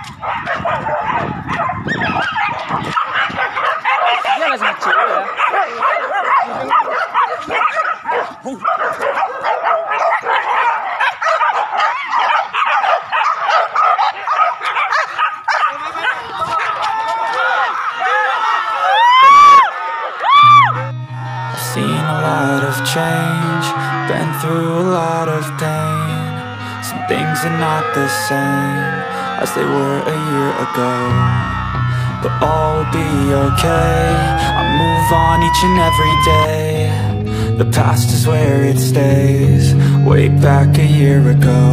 Dia masih kecil ya. Seen a lot of change, been through a lot of pain. Some things are not the same as they were a year ago, but all will be okay. I move on each and every day. The past is where it stays, way back a year ago.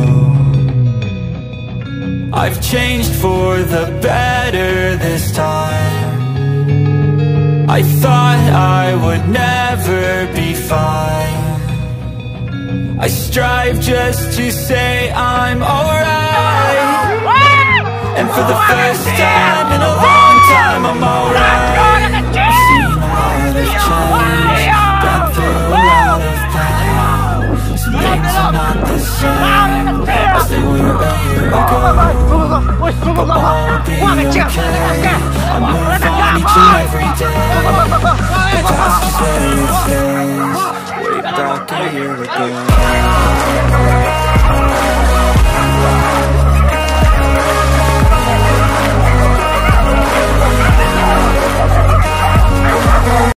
I've changed for the better this time. I thought I would never be fine. I strive just to say I'm alright, and for the first time in a long time I'm alright. I've seen a lot of change, been through a lot of pain. Some things are not the same as they were a year ago, but all will be okay. I move on each and every day. The past is where it stays, way back a year ago.